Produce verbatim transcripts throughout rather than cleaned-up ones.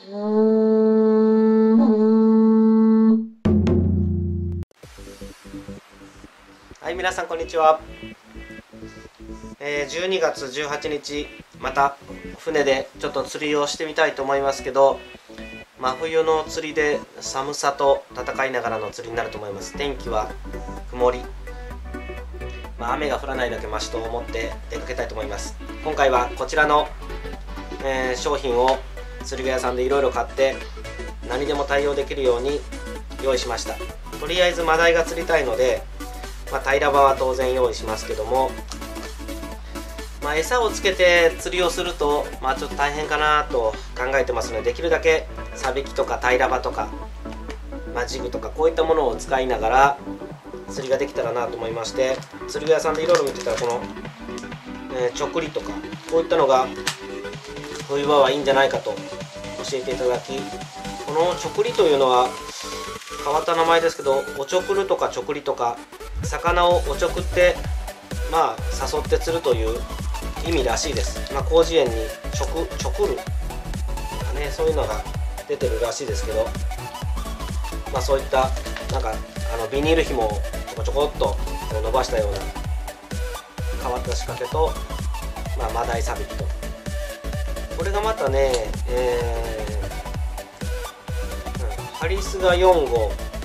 はい、皆さんこんにちは。えー、じゅうにがつじゅうはちにち、また船でちょっと釣りをしてみたいと思いますけど、真冬の釣りで寒さと戦いながらの釣りになると思います。天気は曇り、まあ、雨が降らないだけマシと思って出かけたいと思います。今回はこちらの、えー、商品を釣り具屋さんでいろいろ買って何でも対応できるように用意しました。とりあえずマダイが釣りたいので、まあ、平場は当然用意しますけども、まあ、餌をつけて釣りをすると、まあ、ちょっと大変かなと考えてますので、できるだけサビキとか平場とか、まあ、ジグとかこういったものを使いながら釣りができたらなと思いまして、釣り具屋さんでいろいろ見てたらこの、えー、チョクリとかこういったのが冬場はいいんじゃないかと教えていただき、このチョクリというのは変わった名前ですけど、おちょくるとかチョクリとか、魚をおちょくってまあ誘って釣るという意味らしいです。まあ、広辞苑にチョクチョクるとかね、そういうのが出てるらしいですけど、まあそういったなんかあのビニール紐をちょこちょこっと伸ばしたような変わった仕掛けと、まあ、マダイサビキと、これがまたね、えーうん、ハリスがよんご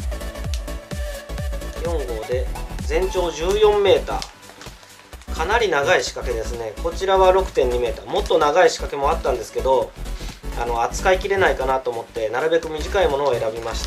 うよんごうで全長じゅうよんメーター、かなり長い仕掛けですね。こちらは ろくてんにメーター、もっと長い仕掛けもあったんですけど、あの扱いきれないかなと思ってなるべく短いものを選びました。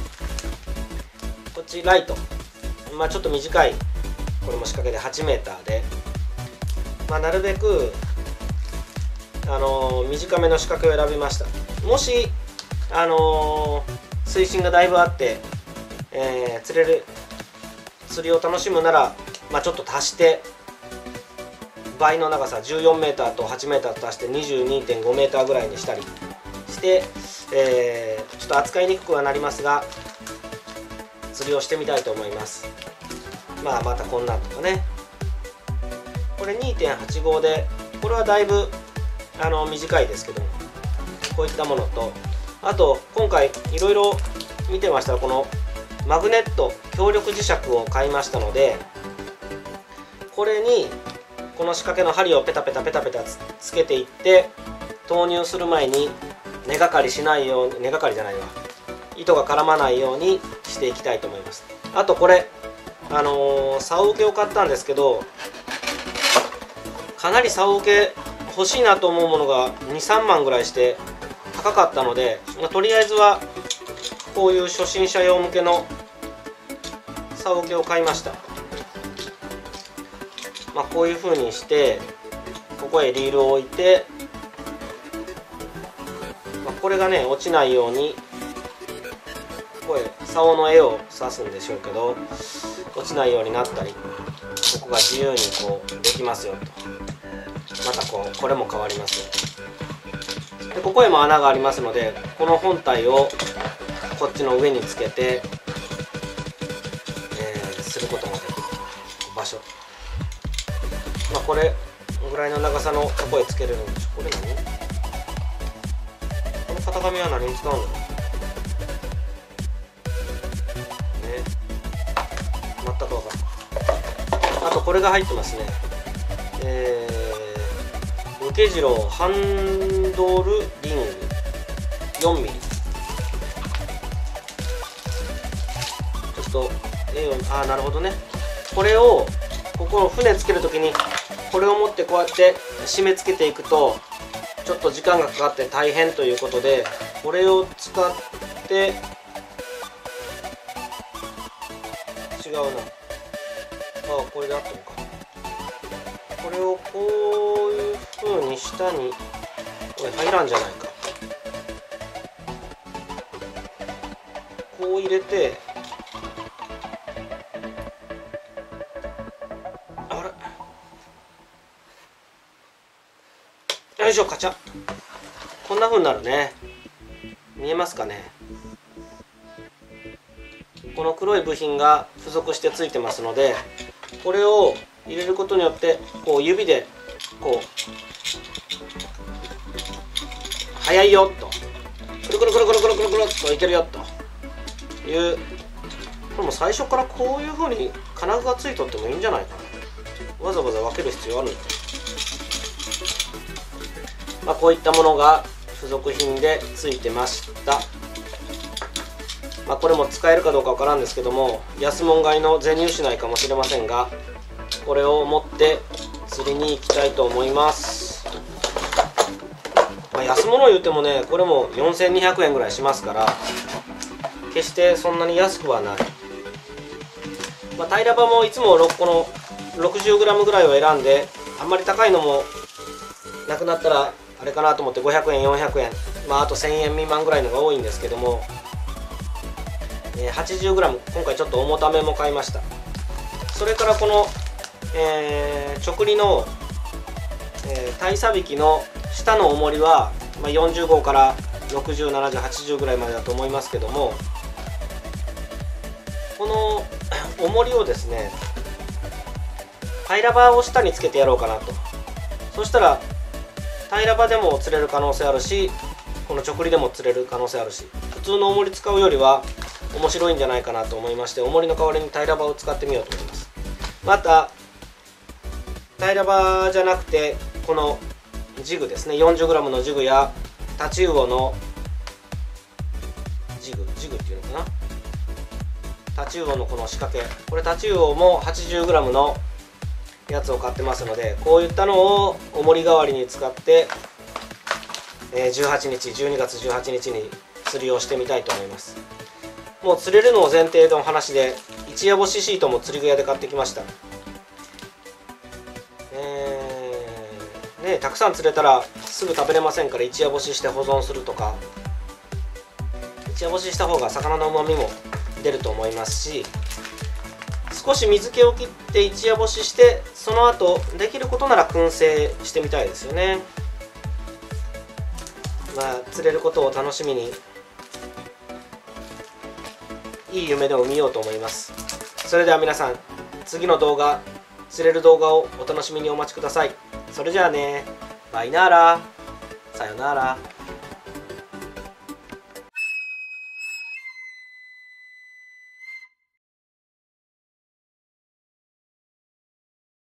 こっちライト、まあ、ちょっと短いこれも仕掛けではちメーターで、まあ、なるべく、あのー、短めの仕掛けを選びました。もし、あのー、水深がだいぶあって、えー、釣れる釣りを楽しむなら、まあ、ちょっと足して倍の長さじゅうよんメーターとはちメーターと足して にじゅうにてんごメーターぐらいにしたりして、えー、ちょっと扱いにくくはなりますが釣りをしてみたいと思います。まあまたこんなんとかね、これ にてんはちごうで、これはだいぶあの短いですけども、こういったものと、あと今回いろいろ見てましたら、このマグネット強力磁石を買いましたので、これにこの仕掛けの針をペタペタペタペタ つ, つけていって投入する前に根がかりしないように、根がかりじゃないわ糸が絡まないようにしていきたいと思います。あとこれあのー、竿受けを買ったんですけど、かなり竿受け欲しいなと思うものがにさんまんぐらいして高かったので、まあ、とりあえずはこういう初心者用向けの竿受けを買いました。まあ、こういう風にしてここへリールを置いて、まあ、これがね落ちないようにここへ竿の絵を刺すんでしょうけど、落ちないようになったり、ここが自由にこうできますよと、またこうこれも変わりますよ。でここへも穴がありますので、この本体をこっちの上につけて、えー、することができる場所、まあ、これぐらいの長さのとこへつけれるんです。これ何？この型紙は何に使うんだろうね。全く分かんない。あとこれが入ってますね。えー、受け次郎ハンドルリングよんミリ。ちょっと絵を、ああなるほどね。これをここの船つけるときにこれを持ってこうやって締め付けていくとちょっと時間がかかって大変ということで、これを使って違うな、ああこれであったのか。これをこういう風に下にこれ入らんじゃないか、こう入れて、あれよいしょ、カチャ、こんな風になるね。見えますかね。この黒い部品が付属してついてますので、これを入れることによってこう指でこう早いよとくるくるくるくるくるくるっといけるよという、これも最初からこういう風に金具がついとってもいいんじゃないかな。わざわざ分ける必要あるのか。まあこういったものが付属品でついてました。まあこれも使えるかどうかわからんですけども、安物買いの銭失いかもしれませんが、これを持って釣りに行きたいと思います。まあ、安物言うてもね、これもよんせんにひゃくえんぐらいしますから、決してそんなに安くはない。まあ、平ら刃もいつもろっこの ろくじゅうグラム ぐらいを選んで、あんまり高いのもなくなったらあれかなと思ってごひゃくえんよんひゃくえん、まああとせんえん未満ぐらいのが多いんですけども、えー、はちじゅうグラム 今回ちょっと重ためも買いました。それからこの、えー、直利の、えー、鯛さびきの下の重りは、まあ、よんじゅうごからろくじゅう、ななじゅう、はちじゅうぐらいまでだと思いますけども、この重りをですね、平ら刃を下につけてやろうかなと。そしたら平ら刃でも釣れる可能性あるし、この直利でも釣れる可能性あるし、普通の重り使うよりは面白いんじゃないかなと思いまして、重りの代わりに平ら刃を使ってみようと思います。また平ら刃じゃなくて、このジグですね、 よんじゅうグラム のジグやタチウオのジグジグっていうのかな、タチウオのこの仕掛け、これタチウオも はちじゅうグラム のやつを買ってますので、こういったのを重り代わりに使って、えー、じゅうはちにちじゅうにがつじゅうはちにちに釣りをしてみたいと思います。もう釣れるのを前提の話で、一夜干しシートも釣り具屋で買ってきました。えーね、たくさん釣れたらすぐ食べれませんから、一夜干しして保存するとか、一夜干しした方が魚のうまみも出ると思いますし、少し水気を切って一夜干しして、その後できることなら燻製してみたいですよね。まあ釣れることを楽しみに、いい夢でも見ようと思います。それでは皆さん、次の動画、釣れる動画をお楽しみにお待ちください。それじゃあね、バイナーラ、さよなら。